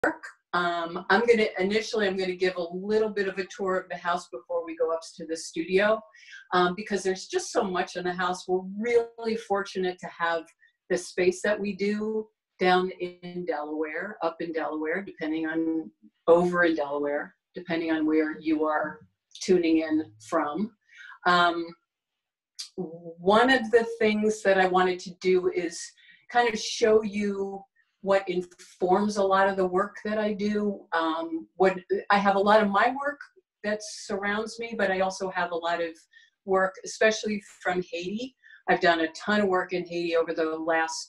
Initially, I'm gonna give a little bit of a tour of the house before we go up to the studio, because there's just so much in the house. We're really fortunate to have the space that we do down in Delaware, up in Delaware, over in Delaware, depending on where you are tuning in from. One of the things that I wanted to do is kind of show you what informs a lot of the work that I do. I have a lot of my work that surrounds me, but I also have a lot of work, especially from Haiti. I've done a ton of work in Haiti over the last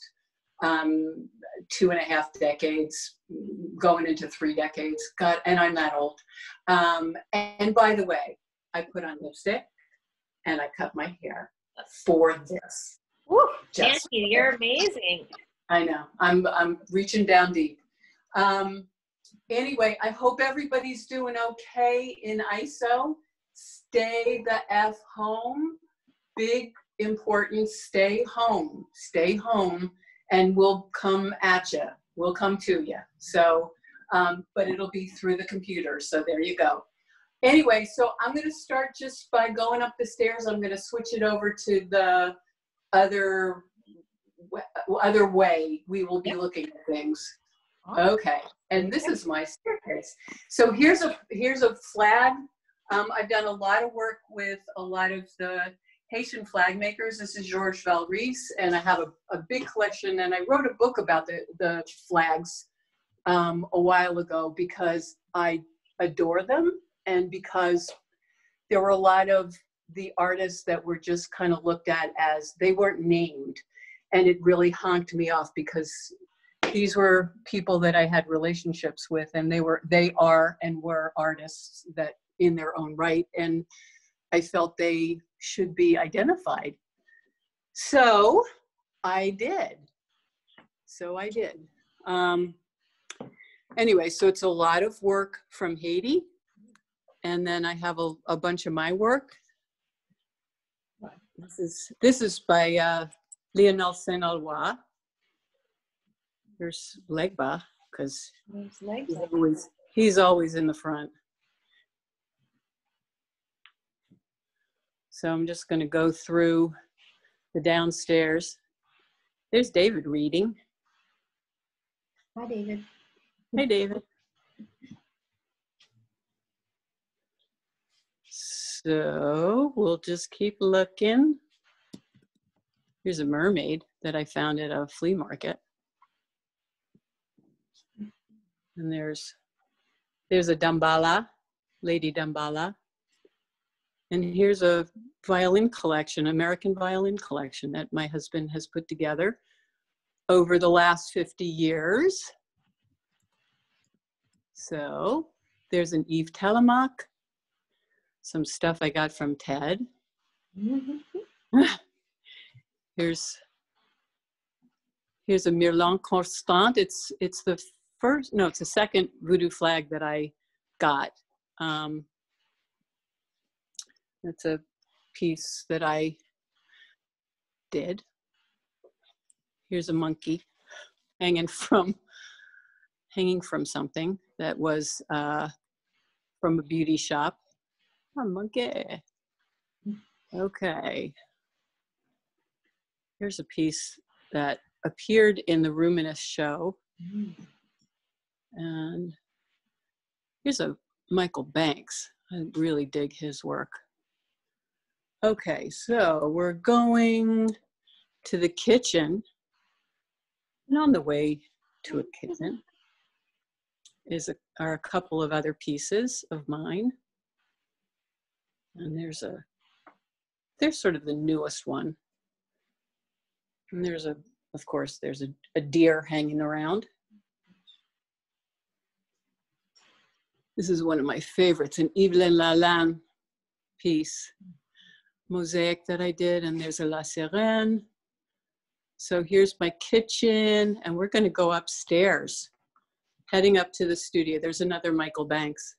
2.5 decades, going into 3 decades. God, and I'm that old. And by the way, I put on lipstick and I cut my hair for this. Woo, Nancy, you're amazing. I know. I'm reaching down deep. Anyway, I hope everybody's doing okay in ISO. Stay the F home. Big, important, stay home. Stay home, and we'll come at you. We'll come to you. So, but it'll be through the computer. So there you go. Anyway, so I'm going to start just by going up the stairs. I'm going to switch it over to the other way we will be looking at things. Okay, and this is my staircase. So here's a flag. I've done a lot of work with a lot of the Haitian flag makers. This is Georges Valrice, and I have a big collection, and I wrote a book about the flags a while ago because I adore them, and because there were a lot of the artists that were just kind of looked at as they weren't named. And it really honked me off because these were people that I had relationships with, and they are and were artists that in their own right, and I felt they should be identified. So I did. Anyway, so it's a lot of work from Haiti, and then I have a bunch of my work. This is by Lionel Saint-Alois. There's Legba, because he's always in the front. So I'm just going to go through the downstairs. There's David reading. Hi, David. Hey, David. So we'll just keep looking. Here's a mermaid that I found at a flea market. And there's a Dambala, Lady Dambala. And here's a violin collection, American violin collection that my husband has put together over the last 50 years. So there's an Yves Telemaque, some stuff I got from Ted. Here's a Mirlan Constant. It's the second voodoo flag that I got. That's a piece that I did. Here's a monkey hanging from something that was from a beauty shop. Oh, monkey. Okay. Here's a piece that appeared in the Ruminous show. And here's a Michael Banks. I really dig his work. Okay, so we're going to the kitchen. And on the way to a kitchen are a couple of other pieces of mine. And there's sort of the newest one. And of course, there's a deer hanging around. This is one of my favorites, an Yvelin Lalanne piece, mosaic that I did, and there's a La Sirène. So here's my kitchen, and we're gonna go upstairs, heading up to the studio. There's another Michael Banks.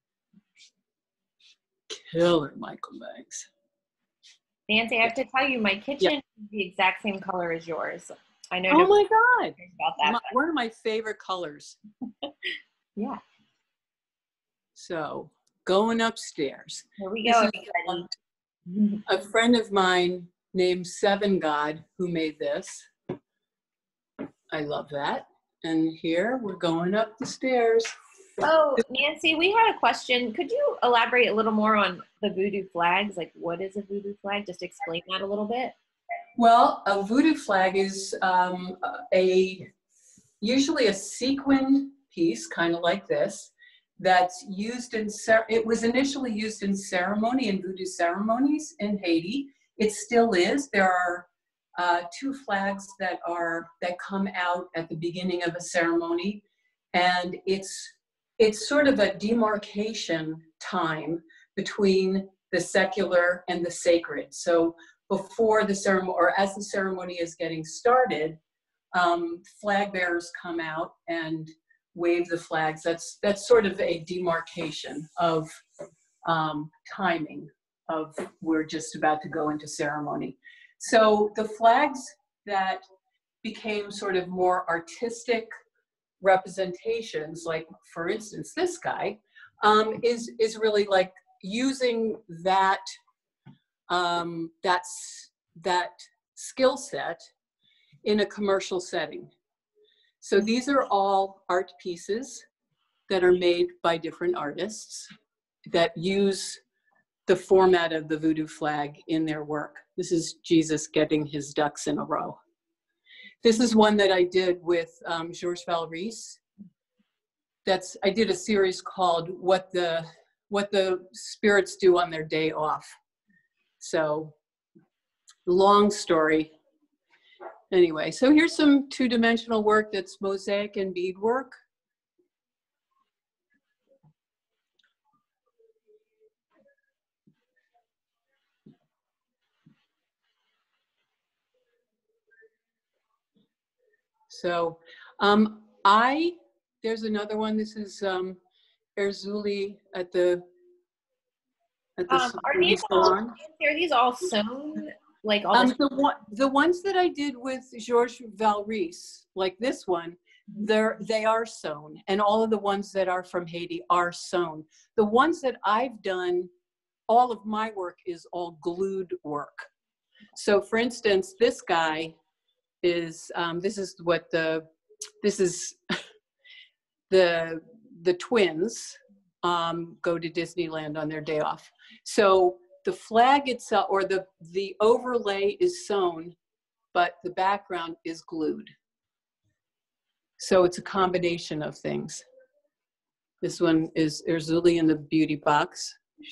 Killer Michael Banks. Nancy, I have to tell you, my kitchen is the exact same color as yours. I know Oh my nobody's God. about that. One of my favorite colors. Yeah. So going upstairs. Here we This go, is everybody. a friend of mine named Seven God who made this. I love that. And here we're going up the stairs. Oh, Nancy, we had a question. Could you elaborate a little more on the voodoo flags? Like, what is a voodoo flag? Just explain that a little bit. Well, a voodoo flag is usually a sequin piece, kind of like this, that's used in, it was initially used in ceremony, in voodoo ceremonies in Haiti. It still is. There are two flags that come out at the beginning of a ceremony, and it's sort of a demarcation time between the secular and the sacred. So before the ceremony, or as the ceremony is getting started, flag bearers come out and wave the flags. That's sort of a demarcation of timing of we're just about to go into ceremony. So the flags that became sort of more artistic representations, like for instance this guy, is really like using that that skill set in a commercial setting. So these are all art pieces that are made by different artists that use the format of the voodoo flag in their work. This is Jesus getting his ducks in a row. This is one that I did with Georges Valris. I did a series called What the Spirits Do on Their Day Off. So, long story. Anyway, so here's some two-dimensional work that's mosaic and bead work. So there's another one. This is Erzuli at the salon. Are these all sewn? Like all the ones that I did with Georges Valris, like this one, they are sewn, and all of the ones that are from Haiti are sewn. The ones that I've done, all of my work is all glued work. So for instance, this guy is this is the twins go to Disneyland on their day off. So the flag itself, or the overlay is sewn, but the background is glued. So it's a combination of things. This one is Erzuli in the beauty box.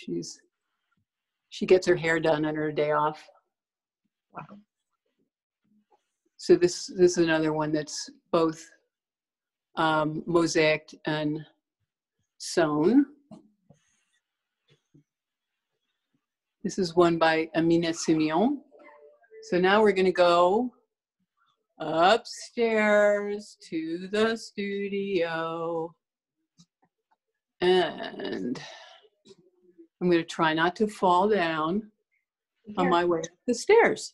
She gets her hair done on her day off. Wow. So this is another one that's both mosaic and sewn. This is one by Amina Simeon. So now we're going to go upstairs to the studio. And I'm going to try not to fall down on my way up the stairs.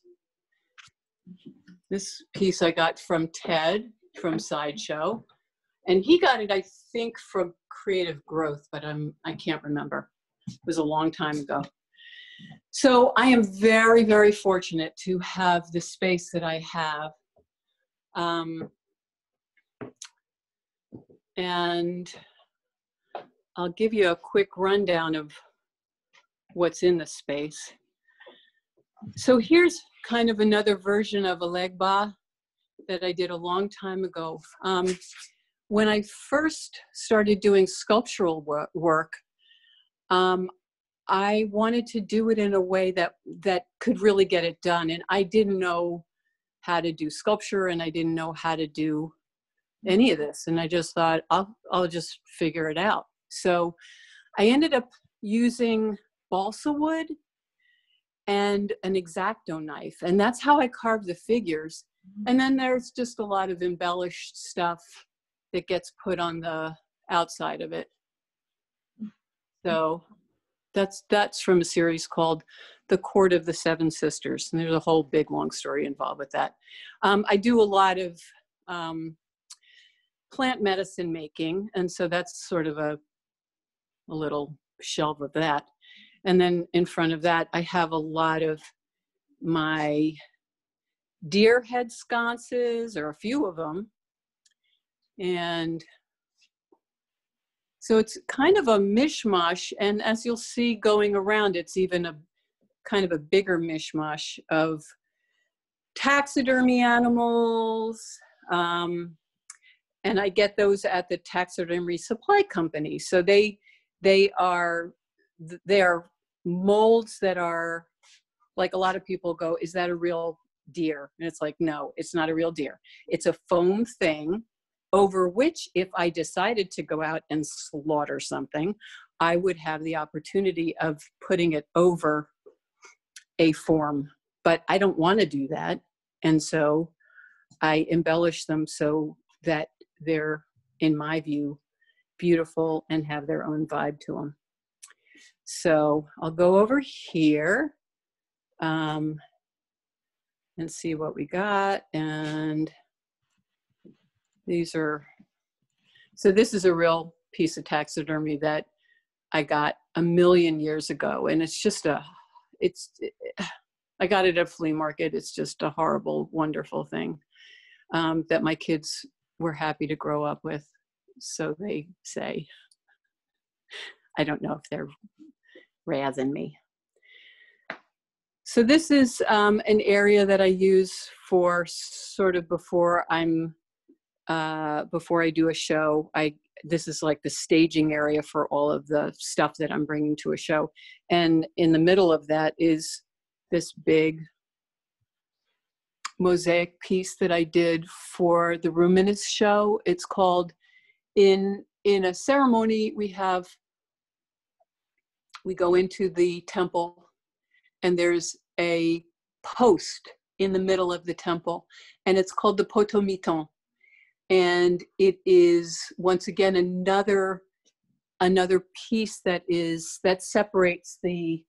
This piece I got from Ted from Sideshow. And he got it, I think, from Creative Growth, but I can't remember. It was a long time ago. So I am very, very fortunate to have the space that I have. And I'll give you a quick rundown of what's in the space. So here's kind of another version of a legba that I did a long time ago. When I first started doing sculptural work, I wanted to do it in a way that could really get it done. And I didn't know how to do sculpture, and I didn't know how to do any of this. And I just thought, I'll just figure it out. So I ended up using balsa wood and an X-Acto knife. And that's how I carved the figures. And then there's just a lot of embellished stuff that gets put on the outside of it. So that's from a series called the court of the seven sisters. And there's a whole big, long story involved with that. I do a lot of plant medicine making. And so that's sort of a little shelf of that. And then in front of that, I have a lot of my deer head sconces, or a few of them. And so it's kind of a mishmash. And as you'll see going around, it's even a kind of a bigger mishmash of taxidermy animals. And I get those at the taxidermy supply company. So they are molds that are, like, a lot of people go, is that a real deer? And it's like, no, it's not a real deer. It's a foam thing over which, if I decided to go out and slaughter something, I would have the opportunity of putting it over a form. But I don't want to do that. And so I embellish them so that they're, in my view, beautiful and have their own vibe to them. So I'll go over here and see what we got. And these are, so this is a real piece of taxidermy that I got a million years ago. And it's just I got it at a flea market. It's just a horrible, wonderful thing that my kids were happy to grow up with. So they say. I don't know if they're razzing me. So this is an area that I use for sort of before I do a show. This is like the staging area for all of the stuff that I'm bringing to a show. And in the middle of that is this big mosaic piece that I did for the Ruminous show. It's called, in a ceremony, we go into the temple and there's a post in the middle of the temple, and it's called the potomiton. And it is, once again, another piece that separates the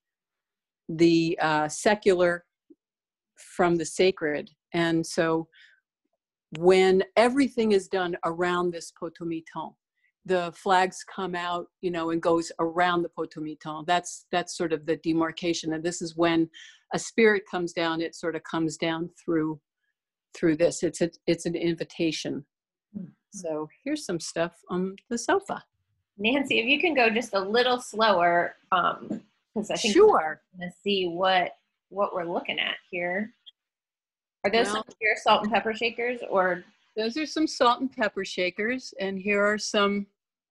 secular from the sacred. And so when everything is done around this potomiton, the flags come out, and goes around the potomiton. That's sort of the demarcation. And this is when a spirit comes down, it sort of comes down through this. It's an invitation. So here's some stuff on the sofa. Nancy, if you can go just a little slower, because I think sure. we're going to see what we're looking at here. Are those some of your salt and pepper shakers, or? Those are some salt and pepper shakers, and here are some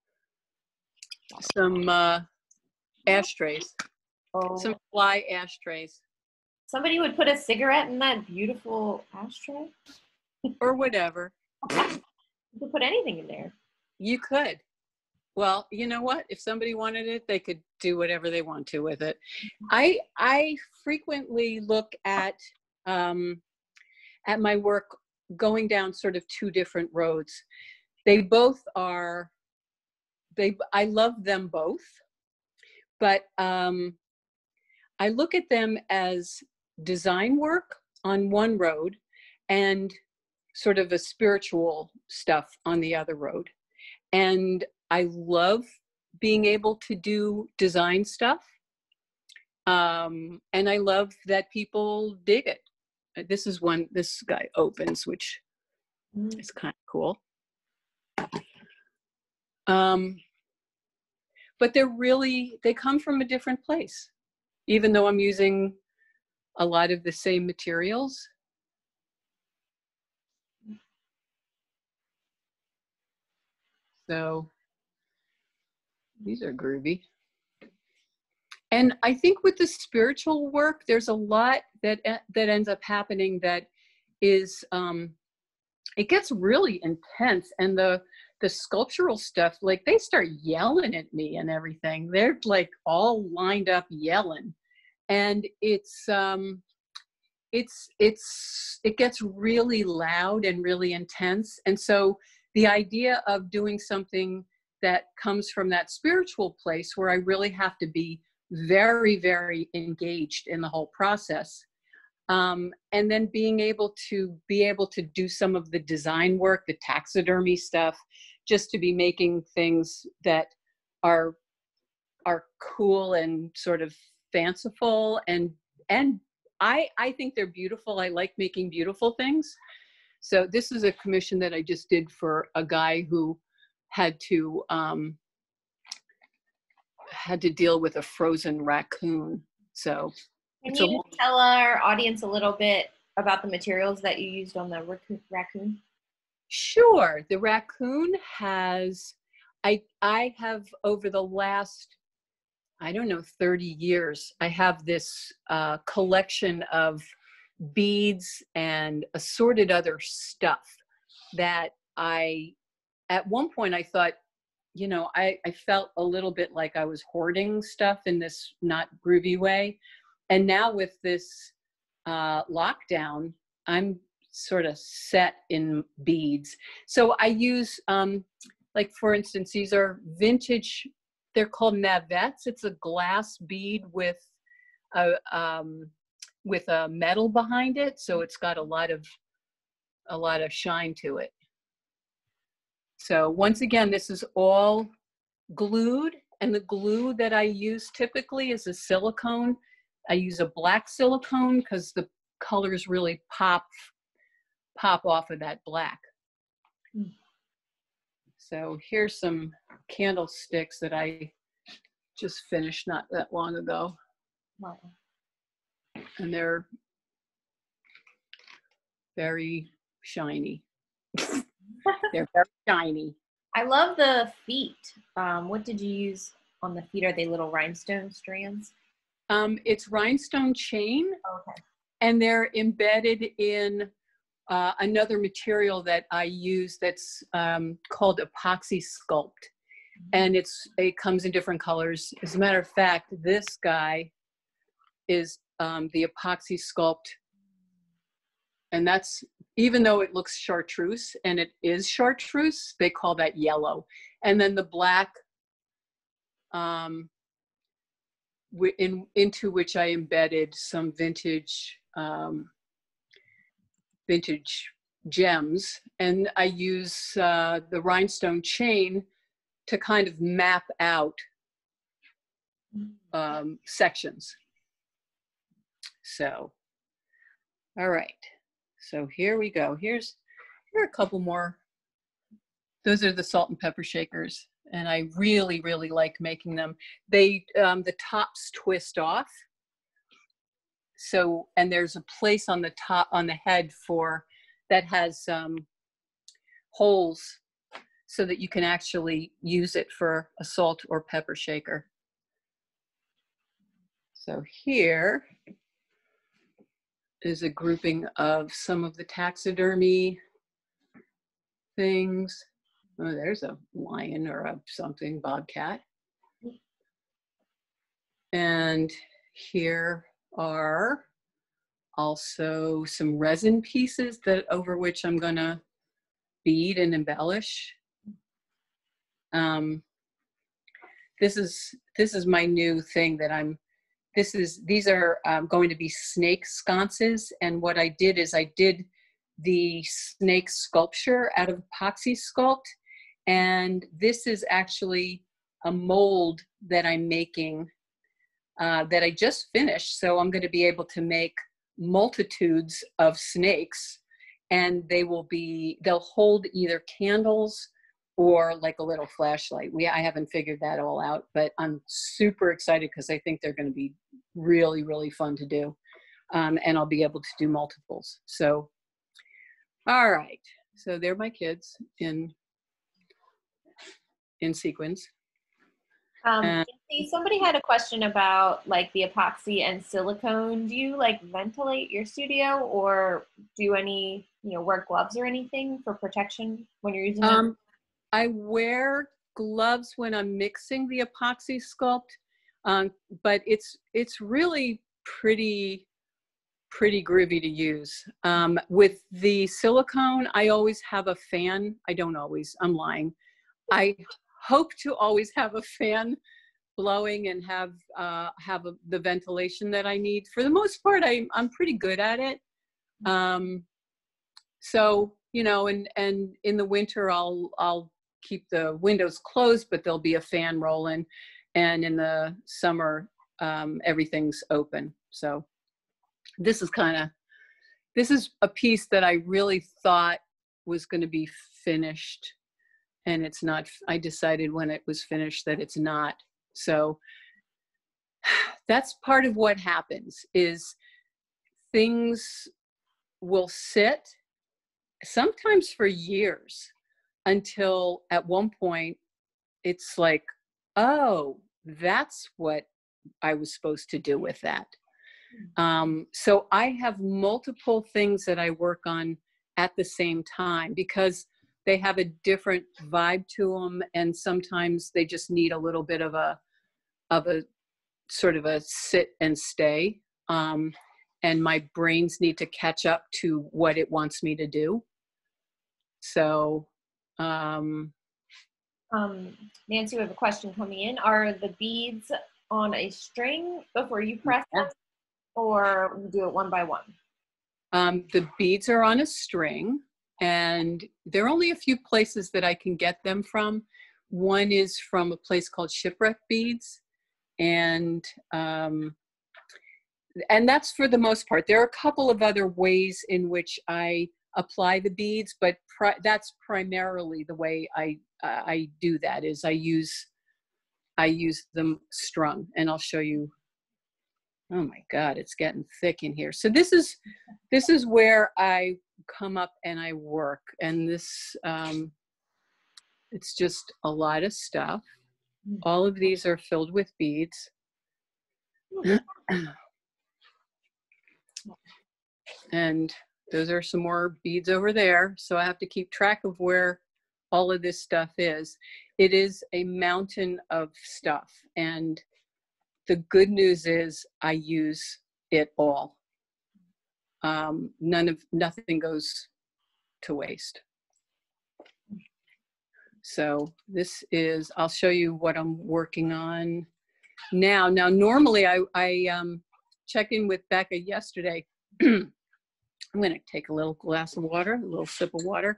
ashtrays, some fly ashtrays. Somebody would put a cigarette in that beautiful ashtray? Or whatever. You could put anything in there. You could. Well, you know what? If somebody wanted it, they could do whatever they want to with it. I frequently look at my work going down sort of two different roads. They both are, I love them both, but I look at them as design work on one road and sort of a spiritual stuff on the other road. And I love being able to do design stuff. And I love that people dig it. This is one, this guy opens, which is kind of cool. But they come from a different place, even though I'm using a lot of the same materials. So these are groovy. And I think with the spiritual work, there's a lot that ends up happening that is, it gets really intense. And the sculptural stuff, like, they start yelling at me and everything. They're like all lined up yelling. And it gets really loud and really intense. And so the idea of doing something that comes from that spiritual place where I really have to be very, very engaged in the whole process. And then being able to do some of the design work, the taxidermy stuff, just to be making things that are cool and sort of fanciful, and I think they're beautiful. I like making beautiful things. So this is a commission that I just did for a guy who had to deal with a frozen raccoon. So can you tell our audience a little bit about the materials that you used on the raccoon? Sure. The raccoon has, I have over the last, I don't know, 30 years, I have this collection of beads and assorted other stuff that at one point I thought, you know, I felt a little bit like I was hoarding stuff in this not groovy way. And now with this lockdown, I'm sort of set in beads. So I use, like for instance, these are vintage, they're called navettes. It's a glass bead with a metal behind it. So it's got a lot of shine to it. So once again, this is all glued, and the glue that I use typically is a silicone. I use a black silicone because the colors really pop off of that black. So here's some candlesticks that I just finished not that long ago. Wow. And they're very shiny. They're very shiny. I love the feet. What did you use on the feet? Are they little rhinestone strands? It's rhinestone chain. Okay. And they're embedded in another material that I use that's called epoxy sculpt. And it comes in different colors. As a matter of fact, this guy is the epoxy sculpt. And that's, even though it looks chartreuse, and it is chartreuse, they call that yellow. And then the black, into which I embedded some vintage gems. And I use the rhinestone chain to kind of map out sections. So, all right. So here we go. Here are a couple more. Those are the salt and pepper shakers, and I really, really like making them. They, the tops twist off. So, and there's a place on the top, on the head that has holes so that you can actually use it for a salt or pepper shaker. So here is a grouping of some of the taxidermy things. Oh, there's a lion or a something, bobcat. And here are also some resin pieces over which I'm gonna bead and embellish. This is my new thing that these are going to be snake sconces. And what I did is I did the snake sculpture out of epoxy sculpt. And this is actually a mold that I'm making that I just finished. So I'm going to be able to make multitudes of snakes, and they'll hold either candles or like a little flashlight. I haven't figured that all out, but I'm super excited because I think they're going to be really, really fun to do. And I'll be able to do multiples. So, all right. So they're my kids in sequence. Somebody had a question about like the epoxy and silicone. Do you like ventilate your studio, or do any, wear gloves or anything for protection when you're using them? I wear gloves when I'm mixing the epoxy sculpt, but it's really pretty groovy to use. With the silicone, I always have a fan. I don't always, I'm lying. I hope to always have a fan blowing and have the ventilation that I need. For the most part, I'm pretty good at it. So, you know, and in the winter, I'll keep the windows closed, but there'll be a fan rolling. And in the summer, everything's open. So this is a piece that I really thought was going to be finished, and it's not. I decided when it was finished that it's not. So that's part of what happens, is things will sit sometimes for years, until at one point it's like, oh, that's what I was supposed to do with that. So I have multiple things that I work on at the same time, because they have a different vibe to them, and sometimes they just need a little bit of a sort of a sit and stay, and my brains need to catch up to what it wants me to do. So Nancy, we have a question coming in. Are the beads on a string before you press them, or do it one by one? The beads are on a string, and there are only a few places that I can get them from. One is from a place called Shipwreck Beads, and that's for the most part. There are a couple of other ways in which I apply the beads, but that's primarily the way I do that. Is I use them strung, and I'll show you. Oh my God, it's getting thick in here. So this is where I come up and I work, and this it's just a lot of stuff. All of these are filled with beads. And those are some more beads over there. So I have to keep track of where all of this stuff is. It is a mountain of stuff. And the good news is I use it all. Nothing goes to waste. So this is, I'll show you what I'm working on now. Now, normally I checked in with Beka yesterday. I'm going to take a little glass of water, a little sip of water.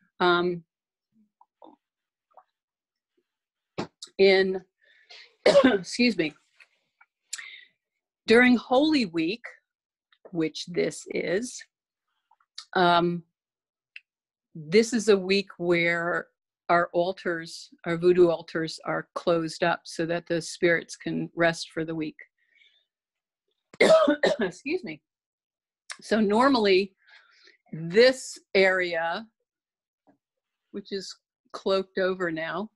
Excuse me, during Holy Week, which this is a week where our altars, our voodoo altars, are closed up so that the spirits can rest for the week. Excuse me. So normally this area, which is cloaked over now,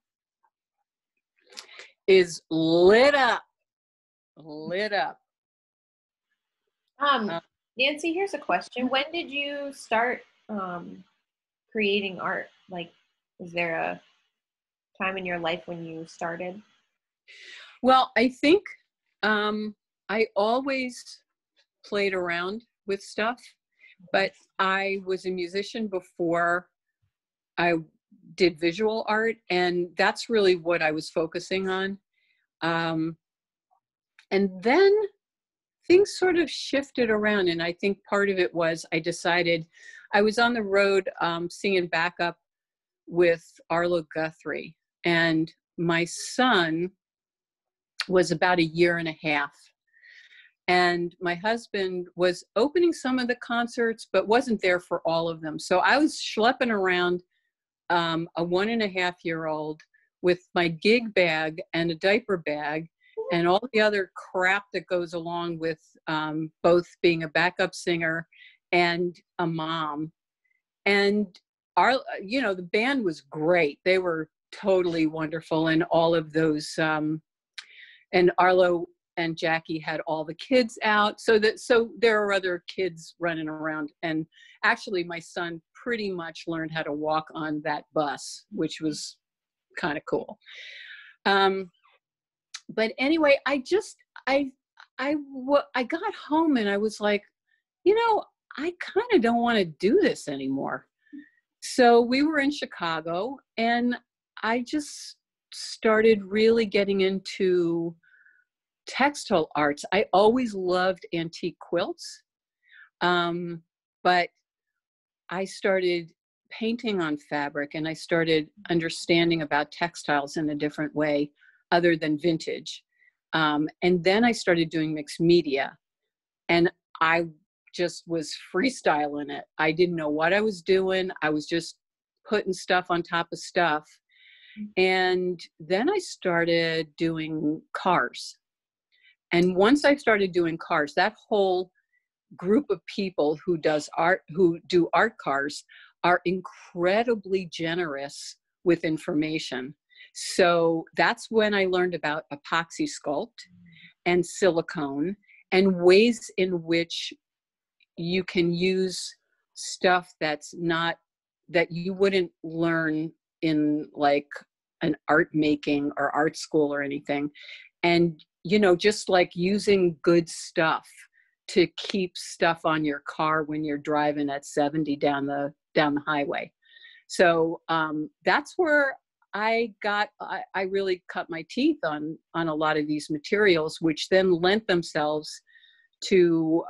is lit up. Nancy, here's a question. When did you start creating art? Like, is there a time in your life when you started? Well, I think I always played around with stuff, but I was a musician before I did visual art, and that's really what I was focusing on. And then things sort of shifted around, and I think part of it was I decided I was on the road singing backup with Arlo Guthrie, and my son was about 1.5 years, and my husband was opening some of the concerts but wasn't there for all of them. So I was schlepping around a 1.5-year-old with my gig bag and a diaper bag and all the other crap that goes along with both being a backup singer and a mom. And the band was great. They were totally wonderful, and all of those, and Arlo and Jackie had all the kids out. So there are other kids running around. And actually my son pretty much learned how to walk on that bus, which was kind of cool. But anyway, I got home and I was like, I kind of don't want to do this anymore. So we were in Chicago, and I just started really getting into textile arts. I always loved antique quilts, but I started painting on fabric, and I started understanding about textiles in a different way other than vintage. And then I started doing mixed media, and I just was freestyling it. I didn't know what I was doing. I was just putting stuff on top of stuff. And then I started doing cars. And once I started doing cars, that whole group of people who do art cars are incredibly generous with information. So that's when I learned about epoxy sculpt and silicone and ways in which you can use stuff that you wouldn't learn in like an art making or art school or anything. And, just like using good stuff to keep stuff on your car when you're driving at 70 down the highway. So that's where I really cut my teeth on a lot of these materials, which then lent themselves to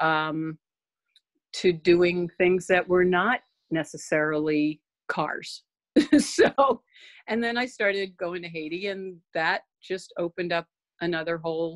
doing things that were not necessarily cars. So, and then I started going to Haiti, and that just opened up a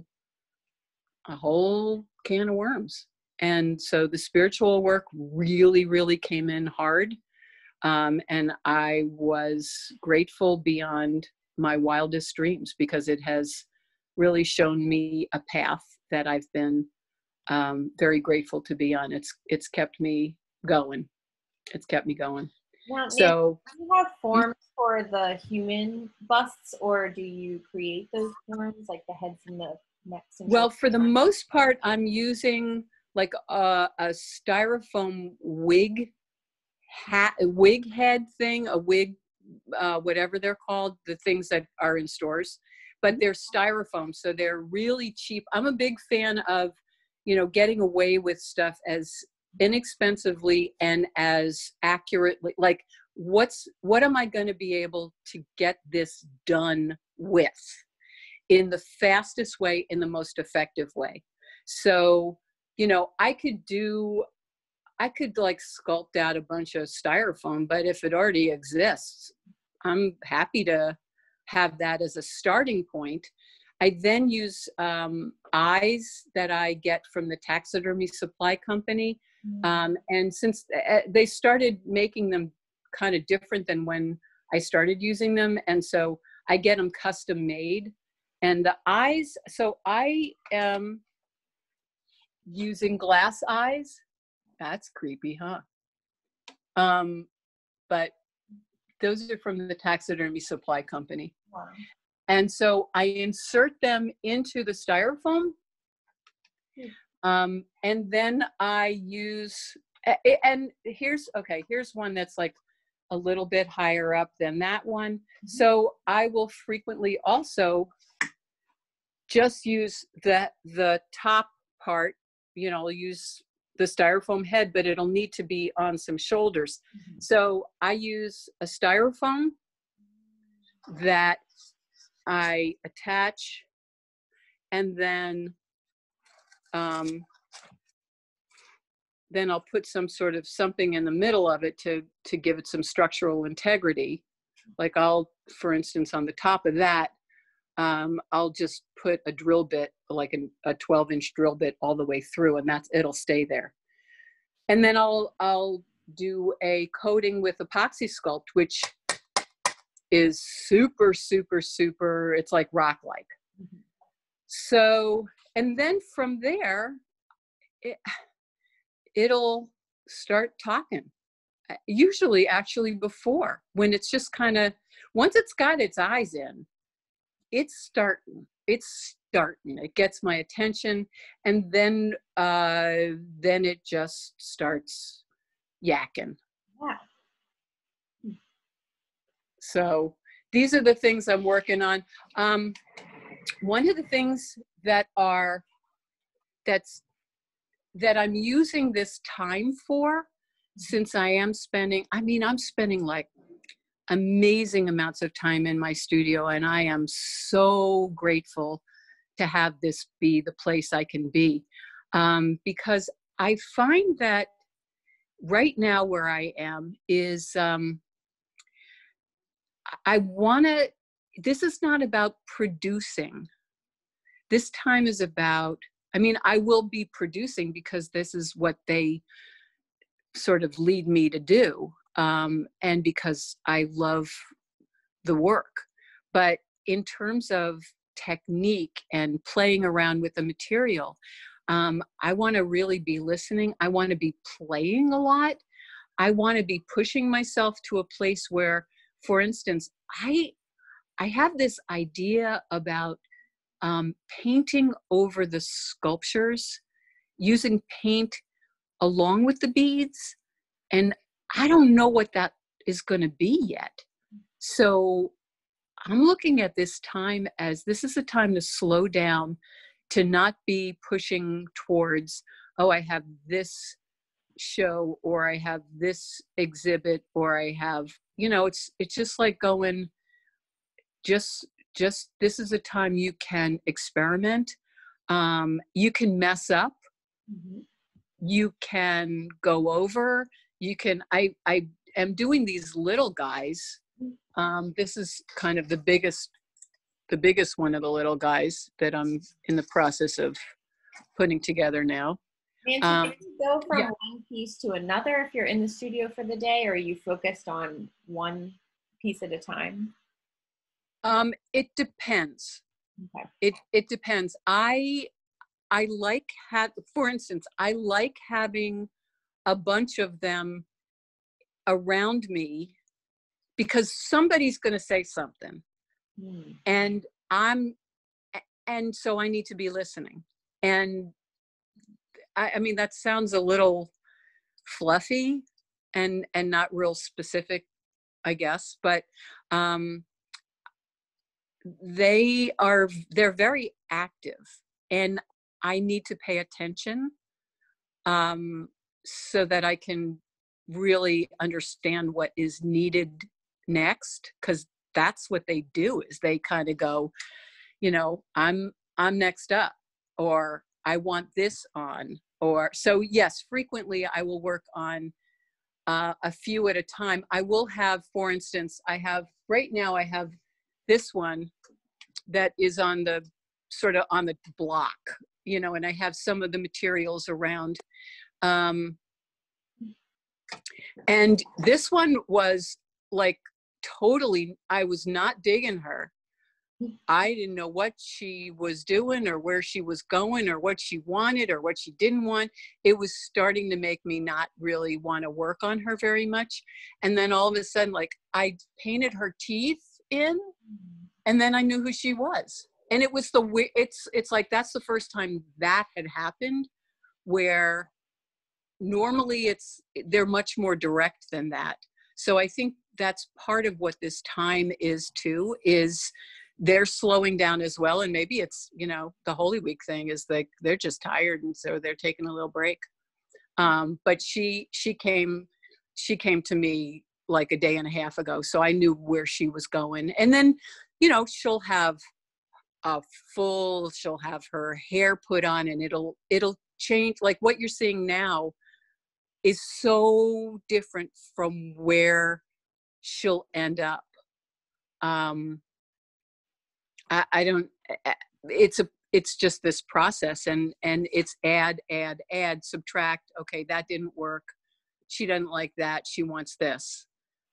whole can of worms. And so the spiritual work really, really came in hard. And I was grateful beyond my wildest dreams, because it has really shown me a path that I've been very grateful to be on. It's kept me going. It's kept me going. Now, So, do you have forms for the human busts, or do you create those forms, like the heads and the necks? And well, for the most part, I'm using like a styrofoam wig head thing, a wig, whatever they're called, the things that are in stores, but they're styrofoam, so they're really cheap. I'm a big fan of, getting away with stuff as inexpensively and as accurately. Like, what am I going to be able to get this done with in the fastest way, in the most effective way? So, I could like sculpt out a bunch of styrofoam, but if it already exists, I'm happy to have that as a starting point. I then use eyes that I get from the taxidermy supply company. And since they started making them kind of different than when I started using them, and so I get them custom made. And the eyes, so I am using glass eyes. That's creepy, huh? But those are from the taxidermy supply company. Wow. And so I insert them into the styrofoam. And then I use, and here's one that's like a little bit higher up than that one. So I will frequently also just use the top part, I'll use the styrofoam head, but it'll need to be on some shoulders. So I use a styrofoam that I attach, and then I'll put some sort of something in the middle of it to give it some structural integrity. Like for instance, on the top of that, I'll just put a drill bit, like a 12-inch drill bit all the way through, and it'll stay there. And then I'll do a coating with epoxy sculpt, which is super, super, super, it's like rock-like. So, and then from there, it'll start talking. Usually actually before, when it's just kind of, once it's got its eyes in, it's starting, it gets my attention, and then it just starts yakking. Yeah. So these are the things I'm working on. One of the things that I'm using this time for, since I'm spending like amazing amounts of time in my studio, and I am so grateful to have this be the place I can be. Because I find that right now where I am is, I want to, this is not about producing. This time is about, I mean, I will be producing because this is what they sort of lead me to do. And because I love the work. But in terms of technique and playing around with the material, I want to really be listening. I want to be playing a lot. I want to be pushing myself to a place where, for instance, I have this idea about painting over the sculptures, using paint along with the beads. And I don't know what that is going to be yet. So I'm looking at this time as this is a time to slow down, to not be pushing towards, oh, I have this show, or I have this exhibit, or I have, you know, it's just like going, just this is a time you can experiment. You can mess up. Mm-hmm. You can go over. You can, I am doing these little guys. This is kind of the biggest one of the little guys that I'm in the process of putting together now. Nancy, can you go from yeah. one piece to another if you're in the studio for the day, or are you focused on one piece at a time? It depends. Okay. It depends. I like for instance, I like having a bunch of them around me because somebody's going to say something. And so I need to be listening. And I mean, that sounds a little fluffy and not real specific, I guess, but they're very active, and I need to pay attention so that I can really understand what is needed next, because that's what they do, is they kind of go, you know, I'm next up, or I want this on, or so yes, frequently I will work on a few at a time. I will have, for instance, right now I have this one that is on the sort of on the block, you know, and I have some of the materials around. And this one was like totally, I was not digging her. I didn't know what she was doing or where she was going or what she wanted or what she didn't want. It was starting to make me not really want to work on her very much. And then all of a sudden, like, I painted her teeth in, and then I knew who she was. And it was it's like, that's the first time that had happened, where normally they're much more direct than that. So I think that's part of what this time is too, is they're slowing down as well. And maybe it's, you know, the Holy Week thing is like, they're just tired. And so they're taking a little break. But she came to me like a day and a half ago. So I knew where she was going. And then, you know, she'll have her hair put on, and it'll change. Like what you're seeing now is so different from where she'll end up. I don't, it's just this process, and it's add, subtract. Okay, that didn't work. She doesn't like that. She wants this.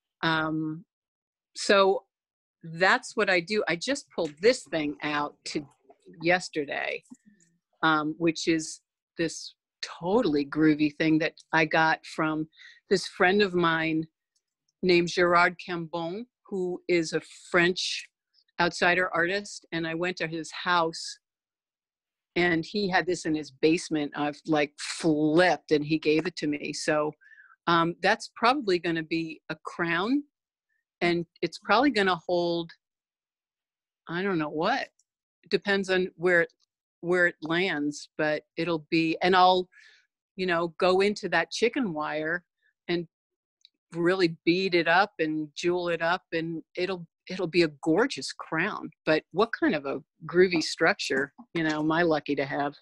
So that's what I do. I just pulled this thing out yesterday, which is this totally groovy thing that I got from this friend of mine named Gerard Cambon, who is a French outsider artist. And I went to his house, and he had this in his basement. I've like flipped, and he gave it to me. So that's probably going to be a crown, and it's probably going to hold, I don't know what, it depends on where it lands, but it'll be, and I'll, you know, go into that chicken wire and really bead it up and jewel it up, and it'll be a gorgeous crown. But what kind of a groovy structure, am I lucky to have?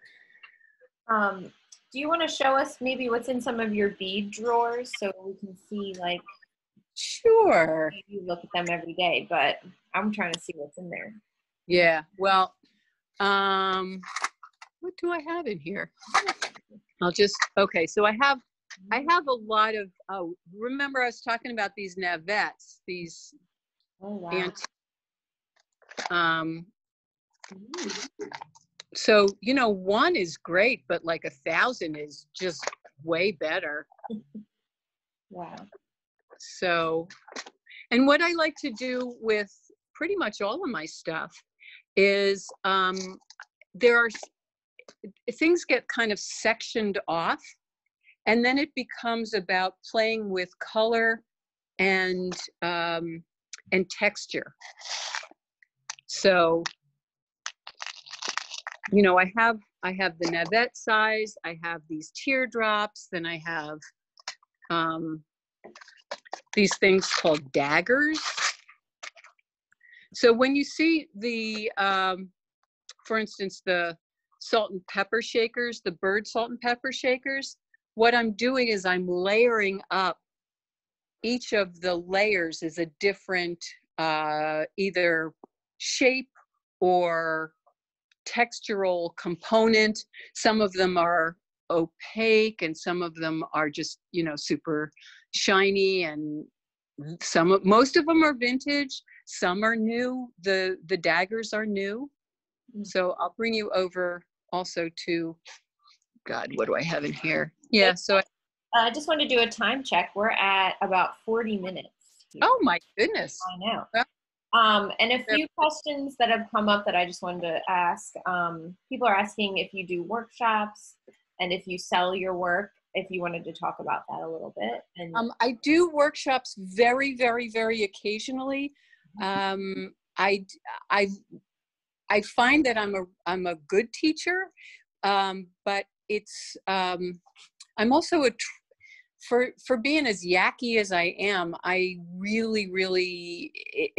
Do you want to show us maybe what's in some of your bead drawers so we can see, like, sure. You look at them every day, but I'm trying to see what's in there. Yeah. Well, what do I have in here? Okay. So I have a lot of, remember I was talking about these navettes, these, oh, wow. So, one is great, but like 1,000 is just way better. Wow. So, and what I like to do with pretty much all of my stuff is things get kind of sectioned off, and then it becomes about playing with color and texture. So, I have the navette size, I have these teardrops, then I have these things called daggers. So when you see the, for instance, the salt and pepper shakers, the bird salt and pepper shakers, what I'm doing is I'm layering up. Each of the layers is a different either shape or textural component. Some of them are opaque and some of them are just, super shiny, and most of them are vintage, some are new. The daggers are new. So I'll bring you over also to, God, what do I have in here? Yeah, so I just want to do a time check. We're at about 40 minutes. Here. Oh my goodness. I know. And a few questions that have come up that I just wanted to ask. People are asking if you do workshops and if you sell your work, if you wanted to talk about that a little bit. And I do workshops very, very, very occasionally. I find that I'm a good teacher, but it's I'm also for being as yucky as I am, I really, really,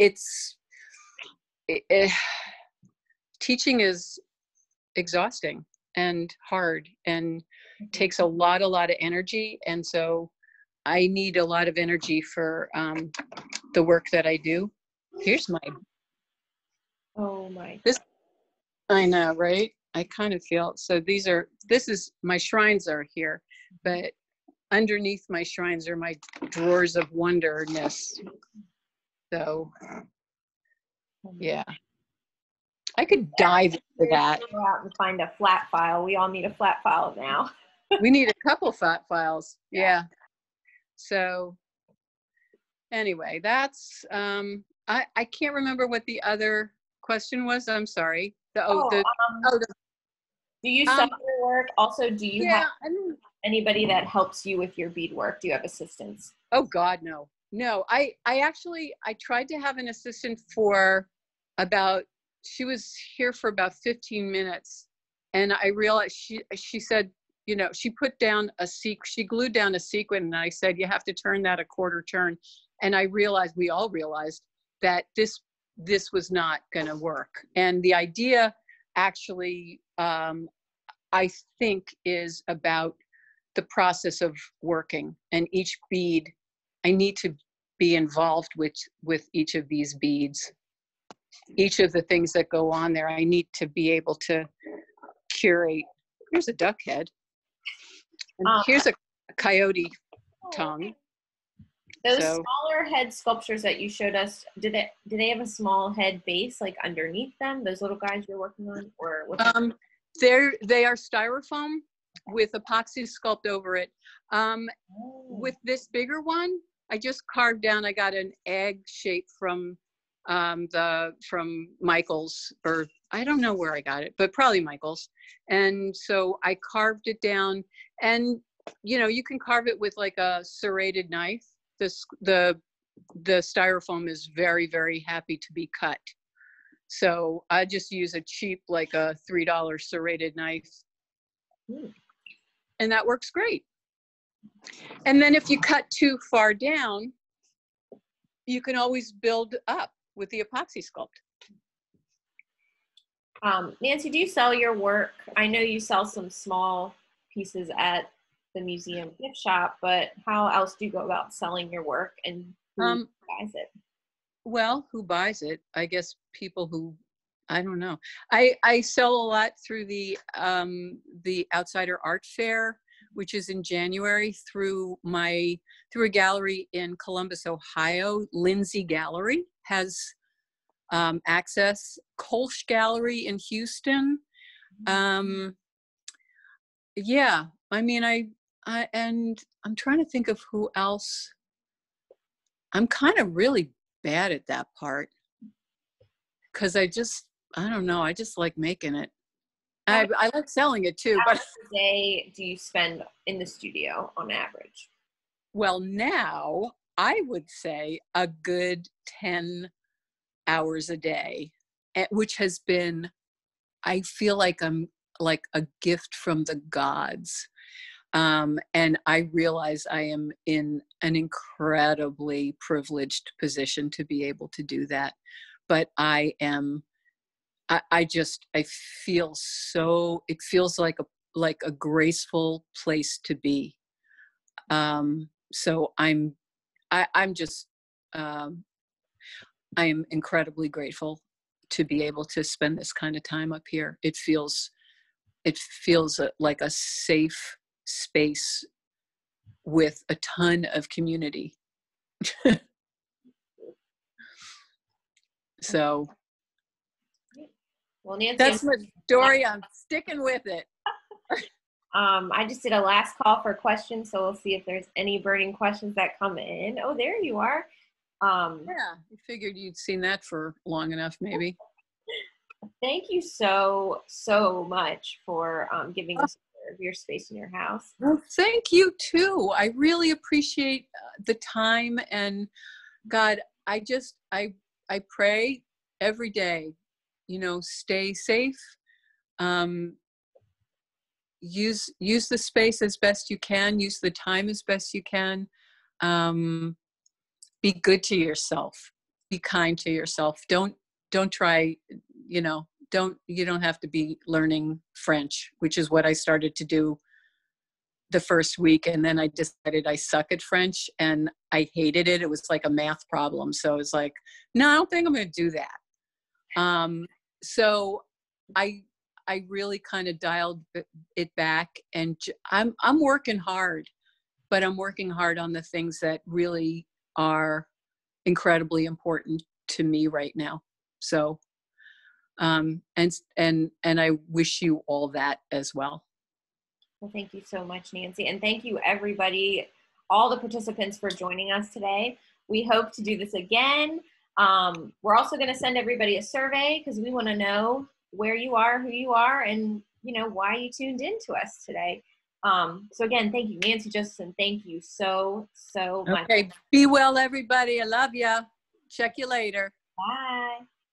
teaching is exhausting and hard and takes a lot of energy. And so I need a lot of energy for the work that I do. Here's my, oh my, I know, right? I kind of feel, so my shrines are here, but underneath my shrines are my drawers of wonderness. So, yeah. I could dive into that. Go out and find a flat file. We all need a flat file now. We need a couple flat files. Yeah. So, anyway, that's, I can't remember what the other question was. I'm sorry. Do you sell your work? Also, do you have anybody that helps you with your bead work? Do you have assistants? Oh God, no. No, I tried to have an assistant for she was here for about 15 minutes. And I realized she said, she put down she glued down a sequin, and I said, you have to turn that a quarter turn. And we all realized that this was not going to work. And the idea actually, I think, is about the process of working, and each bead, I need to be involved with each of these beads. Each of the things that go on there, I need to be able to curate. Here's a duck head. And here's a coyote tongue. Those smaller head sculptures that you showed us, do they have a small head base like underneath them? Those little guys you're working on, or what? They are styrofoam with epoxy sculpt over it. With this bigger one, I just carved down. I got an egg shape from Michael's, or I don't know where I got it, but probably Michael's. And so I carved it down, and you can carve it with like a serrated knife. The styrofoam is very, very happy to be cut. So I just use a cheap, like a $3 serrated knife. And that works great. And then if you cut too far down, you can always build up with the epoxy sculpt. Nancy, do you sell your work? I know you sell some small pieces at the museum gift shop, but how else do you go about selling your work, and who buys it? Well, who buys it? I guess people who, I don't know. I sell a lot through the Outsider Art Fair, which is in January, through a gallery in Columbus, Ohio. Lindsay Gallery has access. Kolsch Gallery in Houston. Yeah, I mean, and I'm trying to think of who else. I'm kind of really bad at that part because I don't know. I just like making it. I like selling it too. How But much a day do you spend in the studio on average? well, now I would say a good 10 hours a day, which has been, I feel like I'm like a gift from the gods. And I realize I am in an incredibly privileged position to be able to do that. But I feel so, it feels like a graceful place to be. So I am incredibly grateful to be able to spend this kind of time up here. It feels like a safe space with a ton of community. So well, Nancy, that's my story. I'm sticking with it. I just did a last call for questions, so we'll see if there's any burning questions that come in. Oh, there you are. Yeah, I figured you'd seen that for long enough, maybe. Thank you so much for giving us your space in your house. Well, thank you too. I really appreciate the time, and God, I pray every day, stay safe. Use the space as best you can. Use the time as best you can. Be good to yourself. Be kind to yourself. Don't try. You don't have to be learning French, which is what I started to do the first week, and then I decided I suck at French and I hated it. It was like a math problem. So I was like, no, I don't think I'm going to do that. So I really kind of dialed it back, and I'm working hard, but I'm working hard on the things that really are incredibly important to me right now. So, and I wish you all that as well. Well, thank you so much, Nancy. And thank you, everybody, all the participants, for joining us today. We hope to do this again. We're also going to send everybody a survey because we want to know where you are, who you are, and why you tuned in to us today. So again, thank you, Nancy Josephson. Thank you so much. Okay, be well, everybody. I love you. Check you later. Bye.